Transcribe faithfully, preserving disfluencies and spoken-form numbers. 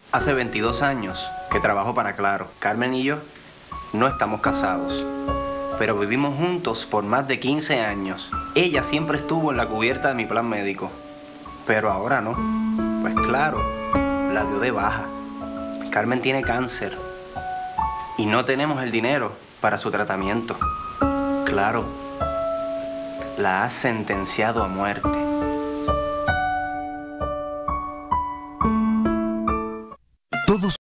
Hace veintidós años que trabajo para Claro. Carmen y yo no estamos casados, pero vivimos juntos por más de quince años. Ella siempre estuvo en la cubierta de mi plan médico, pero ahora no. Pues Claro, la dio de baja. Carmen tiene cáncer y no tenemos el dinero para su tratamiento. Claro, la ha sentenciado a muerte.